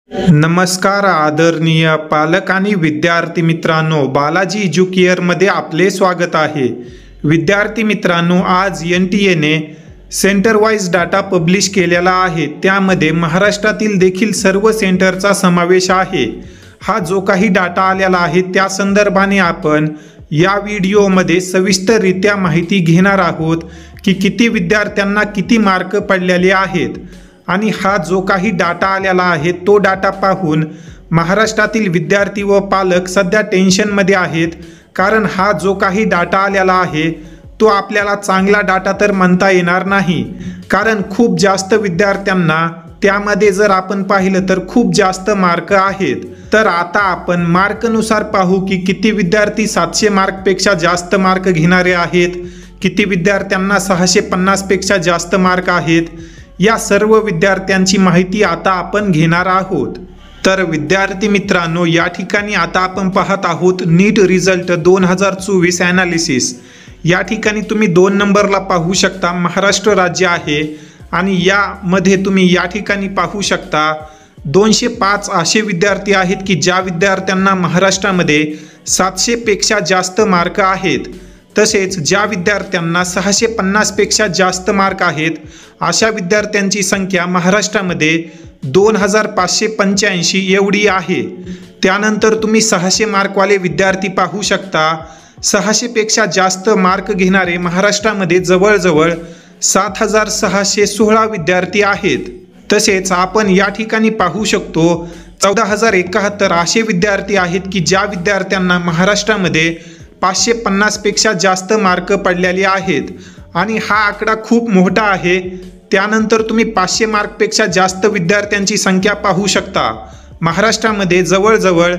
नमस्कार आदरणीय पालक आणि विद्यार्थी मित्रांनो, बालाजी एज्युकेअरमध्ये आपले स्वागत आहे। विद्यार्थी मित्रांनो, आज NTA centre wise data publish केलेला आहे। त्यामध्ये महाराष्ट्रातील देखील सर्व सेंटरचा समावेश आहे। हा जो काही डाटा आलेला आहे त्या संदर्भाने आपण या व्हिडिओमध्ये सविस्तररित्या माहिती घेणार आहोत की किती विद्यार्थ्यांना किती मार्क पडलेले आहेत। आणि हा जो काही डाटा आलेला आहे तो डाटा पाहून महाराष्ट्रातील विद्यार्थी व पालक सध्या टेन्शनमध्ये आहेत, कारण हा जो काही डाटा आलेला आहे तो आपल्याला चांगला डाटा तर म्हणता येणार नाही, कारण खूप जास्त विद्यार्थ्यांना त्यामध्ये जर आपण पाहिलं तर खूप जास्त मार्क आहेत। तर आता आपण मार्कनुसार पाहू की किती विद्यार्थी 700 मार्कपेक्षा जास्त मार्क घेणारे आहेत, किती विद्यार्थ्यांना 650 पेक्षा जास्त मार्क आहेत। या सर्व विद्यार्थ्यांची माहिती आता आपण घेणार आहोत। तर विद्यार्थी मित्रांनो, या ठिकाणी आता आपण पाहत आहोत नीट रिझल्ट 2024 ॲनालिसिस। या ठिकाणी तुम्ही 2 नंबरला पाहू शकता महाराष्ट्र राज्य आहे आणि यामध्ये तुम्ही या ठिकाणी पाहू शकता 205 असे विद्यार्थी आहेत की ज्या विद्यार्थ्यांना महाराष्ट्रामध्ये 700 पेक्षा जास्त मार्क आहेत। तसेच ज्या विद्यार्थ्यांना 650 पेक्षा जास्त मार्क आहेत अशा विद्यार्थ्यांची संख्या महाराष्ट्रामध्ये 2585 एवढी आहे। त्यानंतर तुम्ही 600 मार्कवाले विद्यार्थी पाहू शकता। 600 पेक्षा जास्त मार्क घेणारे महाराष्ट्रामध्ये जवळजवळ 7616 विद्यार्थी आहेत। तसेच आपण या ठिकाणी पाहू शकतो 14071 असे विद्यार्थी आहेत की ज्या विद्यार्थ्यांना महाराष्ट्रामध्ये 550 पेक्षा जास्त मार्क पडलेले आहेत आणि हा आकडा खूप मोठा आहे। त्यानंतर तुम्ही 500 मार्कपेक्षा जास्त विद्यार्थ्यांची संख्या पाहू शकता। महाराष्ट्रामध्ये जवळजवळ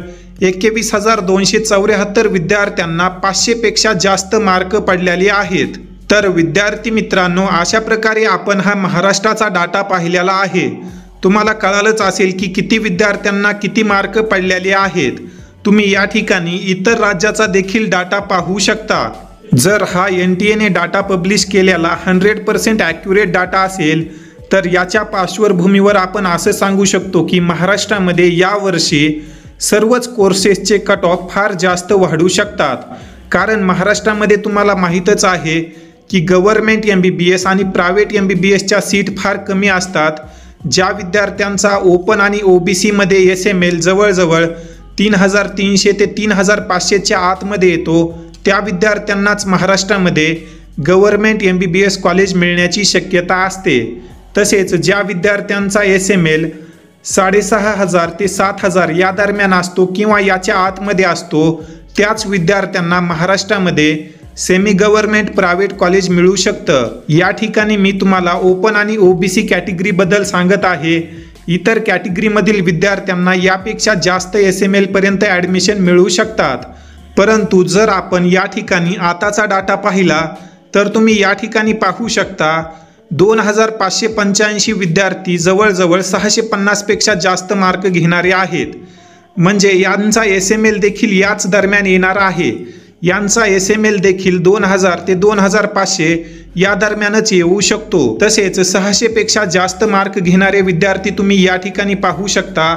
21274 विद्यार्थ्यांना 500 पेक्षा जास्त मार्क पडलेले आहेत। तर विद्यार्थी मित्रांनो, अशा प्रकारे आपण हा महाराष्ट्राचा डाटा पाहिलेला आहे। तुम्हाला कळालंच असेल की किती विद्यार्थ्यांना किती मार्क पडलेले आहेत। तुम्ही या ठिकाणी इतर राज्याचा देखील डाटा पाहू शकता। जर हा NTA डाटा पब्लिश केलेला 100% ॲक्युरेट डाटा असेल तर याच्या पार्श्वभूमीवर आपण असं सांगू शकतो की महाराष्ट्रामध्ये यावर्षी सर्वच कोर्सेसचे कट ऑफ फार जास्त वाढू शकतात, कारण महाराष्ट्रामध्ये तुम्हाला माहीतच आहे की गव्हर्नमेंट MBBS आणि प्रायव्हेट MBBSच्या सीट फार कमी असतात। ज्या विद्यार्थ्यांचा ओपन आणि OBC मध्ये SML जवळजवळ 3300 ते 3500च्या आतमध्ये येतो त्या विद्यार्थ्यांनाच महाराष्ट्रामध्ये गव्हर्नमेंट MBBS कॉलेज मिळण्याची शक्यता असते। तसेच ज्या विद्यार्थ्यांचा SML 6500 ते 7000 या दरम्यान असतो किंवा याच्या आतमध्ये असतो त्याच विद्यार्थ्यांना महाराष्ट्रामध्ये सेमी गव्हर्नमेंट प्रायव्हेट कॉलेज मिळू शकतं। या ठिकाणी मी तुम्हाला ओपन आणि OBC कॅटेगरीबद्दल सांगत आहे। इतर कॅटेगरीमधील विद्यार्थ्यांना यापेक्षा जास्त SML पर्यंत ॲडमिशन मिळू शकतात। परंतु जर आपण या ठिकाणी आताचा डाटा पाहिला तर तुम्ही या ठिकाणी पाहू शकता 2585 विद्यार्थी जवळजवळ 650 पेक्षा जास्त मार्क घेणारे आहेत। म्हणजे यांचा SML देखील याच दरम्यान येणार आहे। यांचा SML देखील 2000 ते 2500 या दरम्यानच येऊ शकतो। तसेच 600 पेक्षा जास्त मार्क घेणारे विद्यार्थी तुम्ही या ठिकाणी पाहू शकता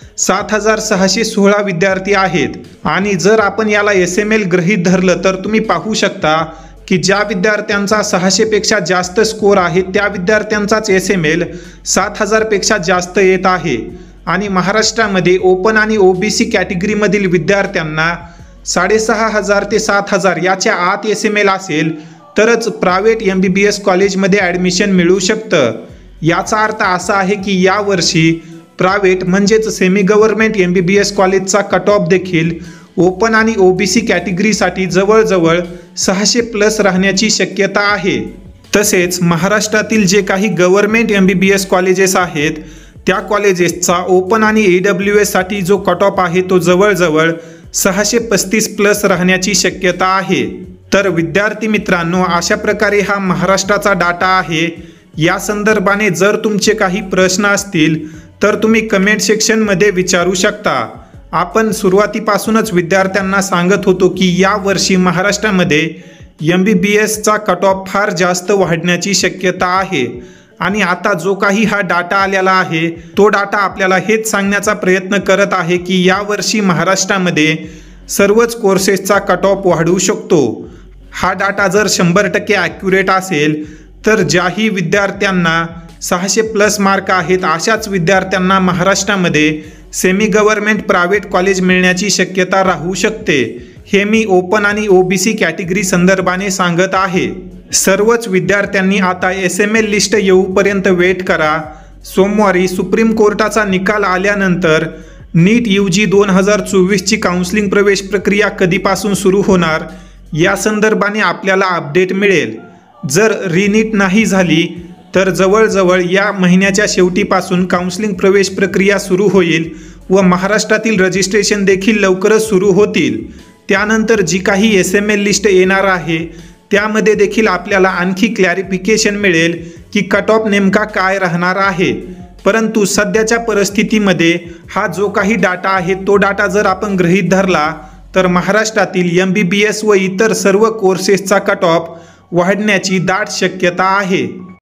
7616 विद्यार्थी आहेत। आणि जर आपण याला SML गृहीत धरलं तर तुम्ही पाहू शकता की ज्या विद्यार्थ्यांचा 600 पेक्षा जास्त स्कोर आहे त्या विद्यार्थ्यांचाच SML 7000 पेक्षा जास्त येत आहे। आणि महाराष्ट्रामध्ये ओपन आणि OBC कॅटेगरीमधील विद्यार्थ्यांना 6500 ते 7000 याच्या आत SML असेल तरच प्रायव्हेट MBBS कॉलेजमध्ये ॲडमिशन मिळू शकतं। याचा अर्थ असा आहे की यावर्षी प्रायव्हेट म्हणजेच सेमी गव्हर्नमेंट MBBS कॉलेजचा कट ऑफ देखील ओपन आणि OBC कॅटेगरीसाठी जवळजवळ 600+ राहण्याची शक्यता आहे। तसेच महाराष्ट्रातील जे काही गव्हर्नमेंट MBBS कॉलेजेस आहेत त्या कॉलेजेसचा ओपन आणि AWS साठी जो कट ऑफ आहे तो जवळजवळ 635+ राहण्याची शक्यता आहे। तर विद्यार्थी मित्रांनो, अशा प्रकारे हा महाराष्ट्राचा डाटा आहे। या संदर्भाने जर तुमचे काही प्रश्न असतील तर तुम्ही कमेंट सेक्शनमध्ये विचारू शकता। आपण सुरुवातीपासूनच विद्यार्थ्यांना सांगत होतो की यावर्षी महाराष्ट्रामध्ये MBBSचा कट ऑफ फार जास्त वाढण्याची शक्यता आहे आणि आता जो काही हा डाटा आलेला आहे तो डाटा आपल्याला हेच सांगण्याचा प्रयत्न करत आहे की यावर्षी महाराष्ट्रामध्ये सर्वच कोर्सेसचा कट ऑफ वाढू शकतो। हा डाटा जर 100% ॲक्युरेट असेल तर ज्याही विद्यार्थ्यांना 600+ मार्क आहेत अशाच विद्यार्थ्यांना महाराष्ट्रामध्ये सेमी गव्हर्नमेंट प्रायव्हेट कॉलेज मिळण्याची शक्यता राहू शकते। हे मी ओपन आणि OBC कॅटेगरी संदर्भाने सांगत आहे। सर्वच विद्यार्थ्यांनी आता SML लिस्ट येऊपर्यंत वेट करा। सोमवारी सुप्रीम कोर्टाचा निकाल आल्यानंतर नीट UG 2024ची काउन्सिलिंग प्रवेश प्रक्रिया कधीपासून सुरू होणार या संदर्भाने आपल्याला अपडेट मिळेल। जर रिनीट नाही झाली तर जवळजवळ या महिन्याच्या शेवटीपासून काउन्सिलिंग प्रवेश प्रक्रिया सुरू होईल व महाराष्ट्रातील रजिस्ट्रेशन देखील लवकरच सुरू होतील। त्यानंतर जी काही SML लिस्ट येणार आहे त्यामध्ये देखील आपल्याला आणखी क्लॅरिफिकेशन मिळेल की कट ऑफ नेमका काय राहणार आहे। परंतु सध्याच्या परिस्थितीमध्ये हा जो काही डाटा आहे तो डाटा जर आपण गृहीत धरला तर महाराष्ट्रातील MBBS व इतर सर्व कोर्सेसचा कट ऑफ वाढण्याची दाट शक्यता आहे।